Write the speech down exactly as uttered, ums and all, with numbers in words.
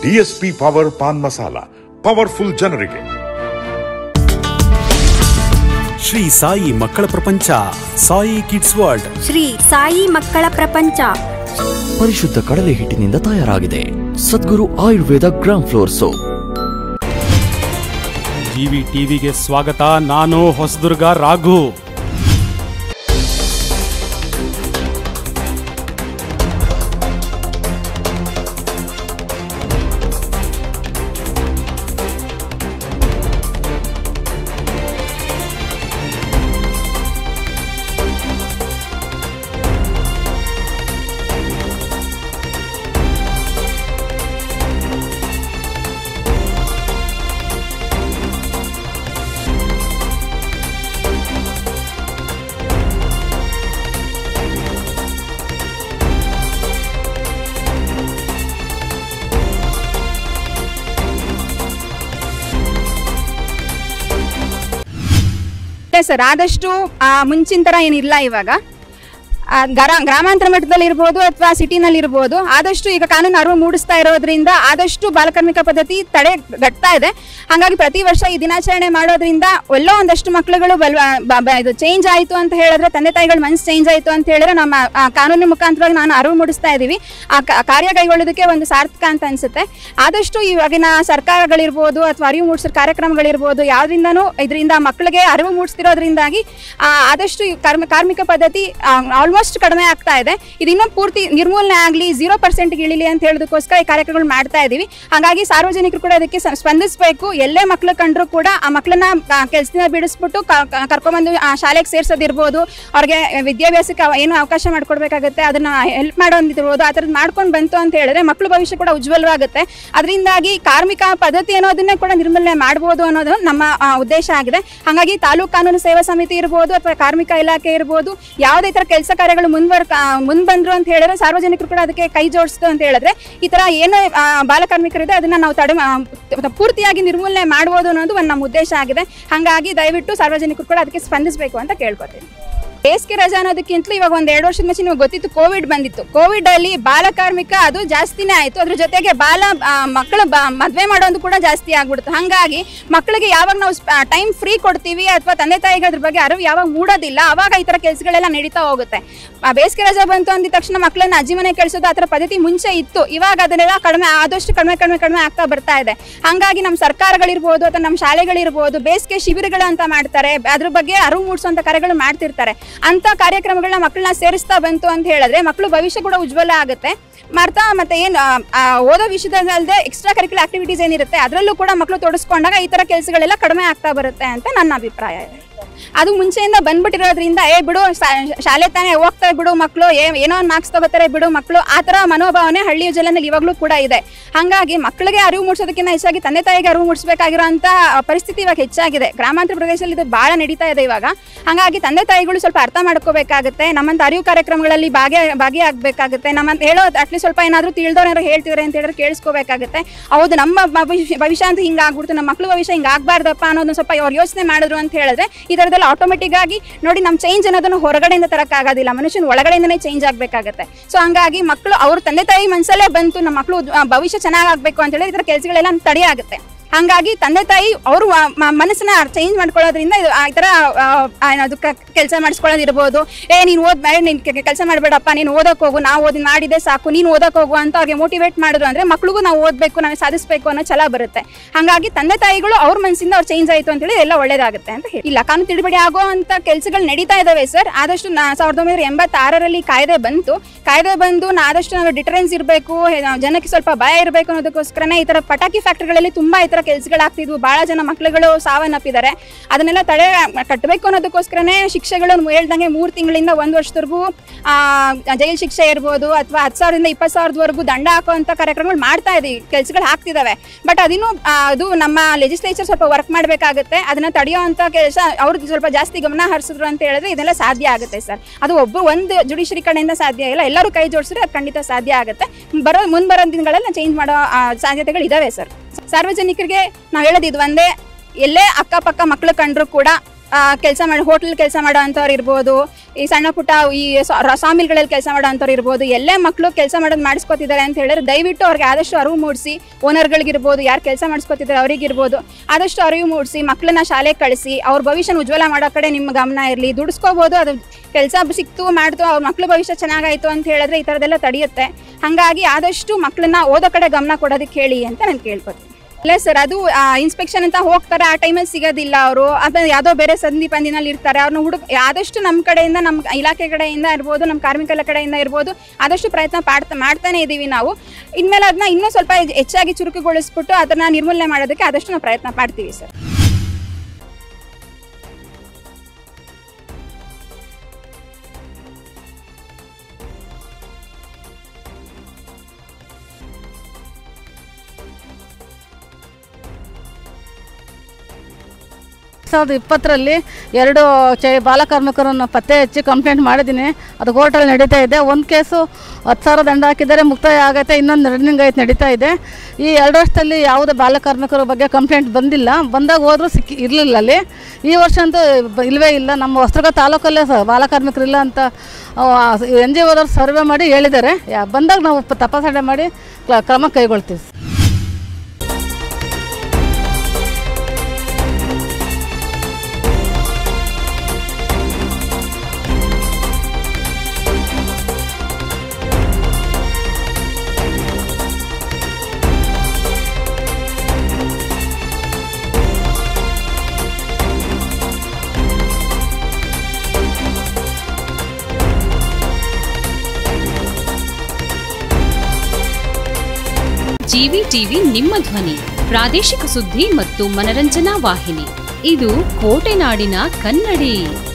DSP power pan masala, powerful ಜನರಿಗೆ. ಶ್ರೀ ಸಾಯಿ ಮಕ್ಕಳ ಪ್ರಪಂಚ, ಸಾಯಿ ಕಿಡ್ಸ್ ವರ್ಲ್ಡ್. ಶ್ರೀ ಸಾಯಿ ಮಕ್ಕಳ ಪ್ರಪಂಚ ಪರಿಶುದ್ಧ ಕಡಲೆ ಹಿಟ್ಟಿನಿಂದ ತಯಾರಾಗಿದೆ. Sadguru Ayurveda gram flour soap. GV ಟಿವಿಗೆ ಸ್ವಾಗತ. ನಾನು ಹೊಸದುರ್ಗ ರಾಘು. ಸರ್, ಆದಷ್ಟು ಮುಂಚಿನ ಥರ ಏನಿಲ್ಲ ಇವಾಗ. ಗ್ರಾಮಾಂತರ ಮಟ್ಟದಲ್ಲಿ ಇರ್ಬೋದು ಅಥವಾ ಸಿಟಿನಲ್ಲಿ ಇರ್ಬೋದು, ಆದಷ್ಟು ಈಗ ಕಾನೂನು ಅರಿವು ಮೂಡಿಸ್ತಾ ಇರೋದ್ರಿಂದ ಆದಷ್ಟು ಬಾಲಕಾರ್ಮಿಕ ಪದ್ಧತಿ ತಡೆಗಟ್ತಾ ಇದೆ. ಹಾಗಾಗಿ ಪ್ರತಿ ವರ್ಷ ಈ ದಿನಾಚರಣೆ ಮಾಡೋದ್ರಿಂದ ಎಲ್ಲೋ ಒಂದಷ್ಟು ಮಕ್ಕಳುಗಳು ಬಲ್ ಇದು ಚೇಂಜ್ ಆಯಿತು ಅಂತ ಹೇಳಿದ್ರೆ, ತಂದೆ ತಾಯಿಗಳ ಮನಸ್ಸು ಚೇಂಜ್ ಆಯಿತು ಅಂತ ಹೇಳಿದ್ರೆ ನಮ್ಮ ಕಾನೂನಿನ ಮುಖಾಂತರವಾಗಿ ನಾನು ಅರಿವು ಮೂಡಿಸ್ತಾ ಇದ್ದೀವಿ. ಆ ಕಾರ್ಯ ಕೈಗೊಳ್ಳೋದಕ್ಕೆ ಒಂದು ಸಾರ್ಥಕ ಅಂತ ಅನಿಸುತ್ತೆ. ಆದಷ್ಟು ಇವಾಗಿನ ಸರ್ಕಾರಗಳಿರ್ಬೋದು ಅಥವಾ ಅರಿವು ಮೂಡಿಸೋ ಕಾರ್ಯಕ್ರಮಗಳಿರ್ಬೋದು, ಯಾವುದರಿಂದನೂ ಇದರಿಂದ ಮಕ್ಕಳಿಗೆ ಅರಿವು ಮೂಡಿಸ್ತಿರೋದ್ರಿಂದಾಗಿ ಆದಷ್ಟು ಕಾರ್ಮ ಕಾರ್ಮಿಕ ಪದ್ಧತಿ ಆಲ್ಮೋಸ್ಟ್ ಕಡಿಮೆ ಆಗ್ತಾ ಇದೆ. ಇದನ್ನೂ ಪೂರ್ತಿ ನಿರ್ಮೂಲನೆ ಆಗಲಿ, ಜೀರೋ ಪರ್ಸೆಂಟ್ಗೆ ಇಳಿಲಿ ಅಂತ ಹೇಳೋದಕ್ಕೋಸ್ಕರ ಈ ಕಾರ್ಯಕ್ರಮಗಳು ಮಾಡ್ತಾ ಇದ್ದೀವಿ. ಹಾಗಾಗಿ ಸಾರ್ವಜನಿಕರು ಕೂಡ ಅದಕ್ಕೆ ಸ್ಪಂದಿಸಬೇಕು. ಎಲ್ಲೇ ಮಕ್ಕಳು ಕಂಡ್ರು ಕೂಡ ಆ ಮಕ್ಕಳನ್ನ ಕೆಲಸದಿಂದ ಬಿಡಿಸ್ಬಿಟ್ಟು ಕರ್ಕೊಂಡ್ಬಂದು ಆ ಶಾಲೆಗೆ ಸೇರ್ಸೋದಿರ್ಬೋದು, ಅವ್ರಿಗೆ ವಿದ್ಯಾಭ್ಯಾಸಕ್ಕೆ ಏನು ಅವಕಾಶ ಮಾಡ್ಕೊಡ್ಬೇಕಾಗುತ್ತೆ ಅದನ್ನ ಹೆಲ್ಪ್ ಮಾಡೋದಿರ್ಬೋದು, ಆ ಥರದ್ದು ಮಾಡ್ಕೊಂಡು ಬಂತು ಅಂತ ಹೇಳಿದ್ರೆ ಮಕ್ಕಳು ಭವಿಷ್ಯ ಕೂಡ ಉಜ್ವಲವಾಗುತ್ತೆ. ಅದರಿಂದಾಗಿ ಕಾರ್ಮಿಕ ಪದ್ಧತಿ ಅನ್ನೋದನ್ನೇ ಕೂಡ ನಿರ್ಮೂಲನೆ ಮಾಡ್ಬೋದು ಅನ್ನೋದು ನಮ್ಮ ಉದ್ದೇಶ ಆಗಿದೆ. ಹಾಗಾಗಿ ತಾಲೂಕು ಕಾನೂನು ಸೇವಾ ಸಮಿತಿ ಇರ್ಬೋದು ಅಥವಾ ಕಾರ್ಮಿಕ ಇಲಾಖೆ ಇರ್ಬೋದು, ಯಾವುದೇ ಥರ ಕೆಲಸ ಕಾರ್ಯಗಳು ಮುಂದುವರ್ ಮುಂದೆ ಬಂದ್ರು ಅಂತ ಹೇಳಿದ್ರೆ ಸಾರ್ವಜನಿಕರು ಕೂಡ ಅದಕ್ಕೆ ಕೈ ಜೋಡಿಸ್ತು ಅಂತ ಹೇಳಿದ್ರೆ ಈ ತರ ಏನು ಬಾಲಕಾರ್ಮಿಕರಿದೆ ಅದನ್ನ ನಾವು ತಡೆ ಪೂರ್ತಿಯಾಗಿ ನಿರ್ಮೂಲನೆ ಮಾಡ್ಬೋದು ಅನ್ನೋದು ಒಂದು ನಮ್ಮ ಉದ್ದೇಶ ಆಗಿದೆ. ಹಾಗಾಗಿ ದಯವಿಟ್ಟು ಸಾರ್ವಜನಿಕರು ಕೂಡ ಅದಕ್ಕೆ ಸ್ಪಂದಿಸಬೇಕು ಅಂತ ಕೇಳ್ಕೊತೀನಿ. ಬೇಸಿಗೆ ರಜಾ ಅನ್ನೋದಕ್ಕಿಂತಲೂ ಇವಾಗ ಒಂದು ಎರಡು ವರ್ಷದ ಮುಂಚೆ ನಿಮಗೆ ಗೊತ್ತಿತ್ತು, ಕೋವಿಡ್ ಬಂದಿತ್ತು. ಕೋವಿಡ್ ಅಲ್ಲಿ ಬಾಲಕಾರ್ಮಿಕ ಅದು ಜಾಸ್ತಿನೇ ಆಯಿತು. ಅದ್ರ ಜೊತೆಗೆ ಬಾಲ ಮಕ್ಕಳು ಮದುವೆ ಮಾಡೋದು ಕೂಡ ಜಾಸ್ತಿ ಆಗ್ಬಿಡ್ತು. ಹಾಗಾಗಿ ಮಕ್ಕಳಿಗೆ ಯಾವಾಗ ನಾವು ಟೈಮ್ ಫ್ರೀ ಕೊಡ್ತೀವಿ ಅಥವಾ ತಂದೆ ತಾಯಿಗೆ ಅದ್ರ ಬಗ್ಗೆ ಅರಿವು ಯಾವಾಗ ಮೂಡೋದಿಲ್ಲ, ಅವಾಗ ಈ ಥರ ಕೆಲಸಗಳೆಲ್ಲ ನಡೀತಾ ಹೋಗುತ್ತೆ. ಬೇಸಿಗೆ ರಜಾ ಬಂತು ಅಂದಿದ ತಕ್ಷಣ ಮಕ್ಕಳನ್ನ ಅಜ್ಜಿ ಮನೆ ಕಳಿಸೋದು ಆ ಥರ ಪದ್ಧತಿ ಮುಂಚೆ ಇತ್ತು. ಇವಾಗ ಅದನ್ನೆಲ್ಲ ಕಡಿಮೆ ಆದಷ್ಟು ಕಡಿಮೆ ಕಡಿಮೆ ಕಡಿಮೆ ಆಗ್ತಾ ಬರ್ತಾ ಇದೆ. ಹಾಗಾಗಿ ನಮ್ಮ ಸರ್ಕಾರಗಳಿರ್ಬೋದು ಅಥವಾ ನಮ್ಮ ಶಾಲೆಗಳಿರ್ಬೋದು ಬೇಸಿಗೆ ಶಿಬಿರಗಳು ಅಂತ ಮಾಡ್ತಾರೆ, ಅದ್ರ ಬಗ್ಗೆ ಅರಿವು ಮೂಡಿಸುವಂಥ ಕಾರ್ಯಗಳು ಮಾಡ್ತಿರ್ತಾರೆ. ಅಂತ ಕಾರ್ಯಕ್ರಮಗಳನ್ನ ಮಕ್ಕಳನ್ನ ಸೇರಿಸ್ತಾ ಬಂತು ಅಂತ ಹೇಳಿದ್ರೆ ಮಕ್ಕಳು ಭವಿಷ್ಯ ಕೂಡ ಉಜ್ವಲ ಆಗುತ್ತೆ. ಮಾಡ್ತಾ ಮತ್ತೆ ಏನು ಓದೋ ವಿಷಯದಲ್ಲದೆ ಎಕ್ಸ್ಟ್ರಾ ಕರಿಕ್ಯುಲರ್ ಆಕ್ಟಿವಿಟೀಸ್ ಏನಿರುತ್ತೆ ಅದರಲ್ಲೂ ಕೂಡ ಮಕ್ಕಳು ತೊಡಸ್ಕೊಂಡಾಗ ಈ ಥರ ಕೆಲಸಗಳೆಲ್ಲ ಕಡಿಮೆ ಆಗ್ತಾ ಬರುತ್ತೆ ಅಂತ ನನ್ನ ಅಭಿಪ್ರಾಯ ಇದೆ. ಅದು ಮುಂಚೆಯಿಂದ ಬಂದ್ಬಿಟ್ಟಿರೋದ್ರಿಂದ ಏ ಬಿಡು ಶಾಲೆ ತಾನೇ ಹೋಗ್ತಾ ಬಿಡು ಮಕ್ಕಳು, ಏನೋ ಒಂದು ಮಾರ್ಕ್ಸ್ ತಗೋತಾರೆ ಬಿಡು ಮಕ್ಕಳು, ಆ ಥರ ಮನೋಭಾವನೆ ಹಳ್ಳಿಯ ಜಲದಲ್ಲಿ ಇವಾಗಲೂ ಕೂಡ ಇದೆ. ಹಾಗಾಗಿ ಮಕ್ಕಳಿಗೆ ಅರಿವು ಮೂಡಿಸೋದಕ್ಕಿಂತ ಹೆಚ್ಚಾಗಿ ತಂದೆ ತಾಯಿಗೆ ಅರಿವು ಮೂಡಿಸಬೇಕಾಗಿರೋಂಥ ಪರಿಸ್ಥಿತಿ ಇವಾಗ ಹೆಚ್ಚಾಗಿದೆ. ಗ್ರಾಮಾಂತರ ಪ್ರದೇಶದಲ್ಲಿ ಇದು ಭಾಳ ನಡೀತಾ ಇದೆ ಇವಾಗ. ಹಾಗಾಗಿ ತಂದೆ ತಾಯಿಗಳು ಸ್ವಲ್ಪ ಅರ್ಥ ಮಾಡ್ಕೋಬೇಕಾಗುತ್ತೆ. ನಮ್ಮಂತ ಅರಿವು ಕಾರ್ಯಕ್ರಮಗಳಲ್ಲಿ ಭಾಗಿ ಭಾಗಿಯಾಗಬೇಕಾಗುತ್ತೆ. ನಮ್ಮಂತ ಹೇಳೋದು ಅಟ್ಲೀಸ್ಟ್ ಸ್ವಲ್ಪ ಏನಾದರೂ ತಿಳಿದವ್ರು ಹೇಳ್ತಿದ್ದಾರೆ ಅಂತ ಹೇಳಿದ್ರೆ ಕೇಳಿಸ್ಕೋಬೇಕಾಗುತ್ತೆ. ಹೌದು, ನಮ್ಮ ಭವಿಷ್ಯ ಭವಿಷ್ಯ ಅಂತ ಹಿಂಗೆ ಆಗ್ಬಿಡ್ತು, ನಮ್ಮ ಮಕ್ಕಳು ಭವಿಷ್ಯ ಹಿಂಗೆ ಆಗಬಾರ್ದಪ್ಪ ಅನ್ನೋದನ್ನ ಸ್ವಲ್ಪ ಅವ್ರು ಯೋಚನೆ ಮಾಡಿದ್ರು ಅಂತ ಹೇಳಿದ್ರೆ ಈ ಥರದ್ದೆಲ್ಲ ಆಟೋಮೆಟಿಕ್ ಆಗಿ ನೋಡಿ ನಮ್ಮ ಚೇಂಜ್ ಅನ್ನೋದನ್ನು ಹೊರಗಡೆಯಿಂದ ತರಕ್ಕಾಗೋದಿಲ್ಲ, ಮನುಷ್ಯನ ಒಳಗಡೆಯಿಂದನೇ ಚೇಂಜ್ ಆಗಬೇಕಾಗತ್ತೆ. ಸೊ ಹಂಗಾಗಿ ಮಕ್ಕಳು ಅವ್ರ ತಂದೆ ತಾಯಿ ಮನಸ್ಸಲ್ಲೇ ಬಂತು ನಮ್ಮ ಮಕ್ಕಳು ಭವಿಷ್ಯ ಚೆನ್ನಾಗಾಗಬೇಕು ಅಂತ ಹೇಳಿ ಈ ಥರ ಕೆಲಸಗಳೆಲ್ಲ ತಡೆಯಾಗುತ್ತೆ. ಹಾಗಾಗಿ ತಂದೆ ತಾಯಿ ಅವರು ಮನಸ್ಸನ್ನ ಚೇಂಜ್ ಮಾಡ್ಕೊಳ್ಳೋದ್ರಿಂದ ಇದು ಈ ಥರ ಅದು ಕೆಲಸ ಮಾಡಿಸ್ಕೊಳ್ಳೋದಿರ್ಬೋದು. ಏ ನೀನು ಓದ್ ಬೇಡ, ನೀನು ಕೆಲಸ ಮಾಡಬೇಡಪ್ಪ, ನೀನು ಓದೋಕೆ ಹೋಗು, ನಾವು ಓದಿ ಮಾಡಿದೆ ಸಾಕು, ನೀನು ಓದೋಕೆ ಹೋಗು ಅಂತ ಅವ್ರಿಗೆ ಮೋಟಿವೇಟ್ ಮಾಡಿದ್ರು ಅಂದರೆ ಮಕ್ಳಿಗೂ ನಾವು ಓದಬೇಕು, ನಾವು ಸಾಧಿಸಬೇಕು ಅನ್ನೋ ಛಲ ಬರುತ್ತೆ. ಹಾಗಾಗಿ ತಂದೆ ತಾಯಿಗಳು ಅವ್ರ ಮನಸ್ಸಿಂದ ಅವ್ರು ಚೇಂಜ್ ಆಯಿತು ಅಂತೇಳಿ ಎಲ್ಲ ಒಳ್ಳೇದಾಗುತ್ತೆ ಅಂತ ಹೇಳಿ. ಇಲ್ಲ, ಕಾನೂನು ತಿಳುವಳಿ ಆಗೋ ಅಂಥ ಕೆಲಸಗಳು ನಡೀತಾ ಇದ್ದಾವೆ ಸರ್. ಆದಷ್ಟು ನಾ ಸಾವಿರದ ಒಂಬೈನೂರ ಎಂಬತ್ತಾರರಲ್ಲಿ ಕಾಯ್ದೆ ಬಂತು. ಕಾಯ್ದೆ ಬಂದು ನಾ ಆದಷ್ಟು ನಾವು ಡಿಟರೆನ್ಸ್ ಇರಬೇಕು, ಜನಕ್ಕೆ ಸ್ವಲ್ಪ ಭಯ ಇರಬೇಕು ಅನ್ನೋದಕ್ಕೋಸ್ಕರನೇ ಈ ಥರ ಪಟಾಕಿ ಫ್ಯಾಕ್ಟ್ರಿಗಳಲ್ಲಿ ತುಂಬ ಈ ಥರ ಕೆಲಸಗಳಾಗ್ತಿದ್ವು. ಭಾಳ ಜನ ಮಕ್ಕಳುಗಳು ಸಾವನ್ನಪ್ಪಿದ್ದಾರೆ. ಅದನ್ನೆಲ್ಲ ತಡೆ ಕಟ್ಟಬೇಕು ಅನ್ನೋದಕ್ಕೋಸ್ಕರನೇ ಶಿಕ್ಷೆಗಳು ಹೇಳ್ದಂಗೆ ಮೂರು ತಿಂಗಳಿಂದ ಒಂದು ವರ್ಷದವರೆಗೂ ಜೈಲು ಶಿಕ್ಷೆ ಇರ್ಬೋದು ಅಥವಾ ಹತ್ತು ಸಾವಿರದಿಂದ ಇಪ್ಪತ್ತು ಸಾವಿರದವರೆಗೂ ದಂಡ ಹಾಕುವಂಥ ಕಾರ್ಯಕ್ರಮಗಳು ಮಾಡ್ತಾ ಇದ್ದೀವಿ, ಕೆಲಸಗಳು ಆಗ್ತಿದ್ದಾವೆ. ಬಟ್ ಅದನ್ನು ಅದು ನಮ್ಮ ಲೆಜಿಸ್ಲೇಚರ್ ಸ್ವಲ್ಪ ವರ್ಕ್ ಮಾಡಬೇಕಾಗುತ್ತೆ. ಅದನ್ನು ತಡೆಯೋವಂಥ ಕೆಲಸ ಅವ್ರಿಗೆ ಸ್ವಲ್ಪ ಜಾಸ್ತಿ ಗಮನ ಹರಿಸಿದ್ರು ಅಂತ ಹೇಳಿದ್ರೆ ಇದೆಲ್ಲ ಸಾಧ್ಯ ಆಗುತ್ತೆ ಸರ್. ಅದು ಒಬ್ಬ ಒಂದು ಜುಡಿಷರಿ ಕಡೆಯಿಂದ ಸಾಧ್ಯ ಇಲ್ಲ, ಎಲ್ಲರೂ ಕೈ ಜೋಡಿಸಿದ್ರೆ ಅದು ಖಂಡಿತ ಸಾಧ್ಯ ಆಗುತ್ತೆ. ಬರೋ ಮುಂದೆ ಬರೋ ದಿನಗಳೆಲ್ಲ ಚೇಂಜ್ ಮಾಡೋ ಸಾಧ್ಯತೆಗಳು ಇದ್ದಾವೆ ಸರ್. ಸಾರ್ವಜನಿಕರಿಗೆ ನಾವು ಹೇಳೋದು ಇದು ಒಂದೇ, ಎಲ್ಲೇ ಅಕ್ಕಪಕ್ಕ ಮಕ್ಕಳು ಕಂಡ್ರು ಕೂಡ ಕೆಲಸ ಮಾಡಿ ಹೋಟೆಲ್ ಕೆಲಸ ಮಾಡೋ ಅಂಥವ್ರು ಇರ್ಬೋದು, ಈ ಸಣ್ಣ ಪುಟ್ಟ ಈ ಸಾಮಿಲ್ಗಳಲ್ಲಿ ಕೆಲಸ ಮಾಡೋ ಅಂಥವ್ರು ಇರ್ಬೋದು, ಎಲ್ಲೇ ಮಕ್ಕಳು ಕೆಲಸ ಮಾಡೋದು ಮಾಡಿಸ್ಕೊತಿದ್ದಾರೆ ಅಂತ ಹೇಳಿದ್ರೆ ದಯವಿಟ್ಟು ಅವ್ರಿಗೆ ಆದಷ್ಟು ಅರಿವು ಮೂಡಿಸಿ, ಓನರ್ಗಳಿಗಿರ್ಬೋದು, ಯಾರು ಕೆಲಸ ಮಾಡಿಸ್ಕೊತಿದ್ದಾರೆ ಅವರಿಗಿರ್ಬೋದು ಆದಷ್ಟು ಅರಿವು ಮೂಡಿಸಿ ಮಕ್ಕಳನ್ನ ಶಾಲೆಗೆ ಕಳಿಸಿ ಅವ್ರ ಭವಿಷ್ಯನ ಉಜ್ವಲ ಮಾಡೋ ಕಡೆ ನಿಮ್ಮ ಗಮನ ಇರಲಿ. ದುಡಿಸ್ಕೋಬೋದು, ಅದು ಕೆಲಸ ಸಿಕ್ತು ಮಾಡ್ತು ಅವ್ರ ಮಕ್ಕಳು ಭವಿಷ್ಯ ಚೆನ್ನಾಗಾಯಿತು ಅಂತ ಹೇಳಿದ್ರೆ ಈ ಥರದ್ದೆಲ್ಲ ತಡೆಯುತ್ತೆ. ಹಾಗಾಗಿ ಆದಷ್ಟು ಮಕ್ಕಳನ್ನ ಓದೋ ಕಡೆ ಗಮನ ಕೊಡೋದಕ್ಕೆ ಹೇಳಿ ಅಂತ ನಾನು ಕೇಳ್ಕೊತೀನಿ. ಇಲ್ಲ ಸರ್, ಅದು ಇನ್ಸ್ಪೆಕ್ಷನ್ ಅಂತ ಹೋಗ್ತಾರೆ, ಆ ಟೈಮಲ್ಲಿ ಸಿಗೋದಿಲ್ಲ ಅವರು, ಅಥವಾ ಯಾವುದೋ ಬೇರೆ ಸಂಧಿ ಪಂದಿನಲ್ಲಿ ಇರ್ತಾರೆ. ಅವ್ರನ್ನ ಹುಡುಗ ಆದಷ್ಟು ನಮ್ಮ ಕಡೆಯಿಂದ, ನಮ್ಮ ಇಲಾಖೆ ಕಡೆಯಿಂದ ಇರ್ಬೋದು, ನಮ್ಮ ಕಾರ್ಮಿಕರ ಕಡೆಯಿಂದ ಇರ್ಬೋದು ಆದಷ್ಟು ಪ್ರಯತ್ನ ಪಾಡ್ತಾ ಮಾಡ್ತಾನೆ ಇದ್ದೀವಿ ನಾವು. ಇನ್ಮೇಲೆ ಅದನ್ನ ಇನ್ನೂ ಸ್ವಲ್ಪ ಹೆಚ್ಚಾಗಿ ಚುರುಕುಗೊಳಿಸ್ಬಿಟ್ಟು ಅದನ್ನು ನಿರ್ಮೂಲನೆ ಮಾಡೋದಕ್ಕೆ ಆದಷ್ಟು ನಾವು ಪ್ರಯತ್ನ ಮಾಡ್ತೀವಿ ಸರ್. ಸಾವಿರದ ಇಪ್ಪತ್ತರಲ್ಲಿ ಎರಡು ಚೈ ಬಾಲಕಾರ್ಮಿಕರನ್ನು ಪತ್ತೆ ಹಚ್ಚಿ ಕಂಪ್ಲೇಂಟ್ ಮಾಡಿದ್ದೀನಿ. ಅದು ಕೋರ್ಟಲ್ಲಿ ನಡೀತಾ ಇದೆ. ಒಂದು ಕೇಸು ಹತ್ತು ಸಾವಿರ ದಂಡ ಹಾಕಿದ್ದಾರೆ, ಮುಕ್ತಾಯ ಆಗೈತೆ. ಇನ್ನೊಂದು ರನ್ನಿಂಗ್ ಐತೆ, ನಡೀತಾ ಇದೆ. ಈ ಎರಡು ವರ್ಷದಲ್ಲಿ ಯಾವುದೇ ಬಾಲಕಾರ್ಮಿಕರ ಬಗ್ಗೆ ಕಂಪ್ಲೇಂಟ್ ಬಂದಿಲ್ಲ. ಬಂದಾಗ ಹೋದರೂ ಸಿಕ್ಕಿ ಇರಲಿಲ್ಲ ಅಲ್ಲಿ. ಈ ವರ್ಷ ಅಂತೂ ಇಲ್ಲವೇ ಇಲ್ಲ. ನಮ್ಮ ಹೊಸದುರ್ಗ ತಾಲೂಕಲ್ಲೇ ಸಹ ಬಾಲಕಾರ್ಮಿಕರಿಲ್ಲ ಅಂತ ಎನ್ ಜಿ ಒದವ್ರು ಸರ್ವೆ ಮಾಡಿ ಹೇಳಿದ್ದಾರೆ. ಬಂದಾಗ ನಾವು ತಪಾಸಣೆ ಮಾಡಿ ಕ್ರಮ ಕೈಗೊಳ್ತೀವಿ. ಜಿವಿ ಟಿವಿ ನಿಮ್ಮ ಧ್ವನಿ, ಪ್ರಾದೇಶಿಕ ಸುದ್ದಿ ಮತ್ತು ಮನರಂಜನಾ ವಾಹಿನಿ. ಇದು ಕೋಟೆನಾಡಿನ ಕನ್ನಡಿ.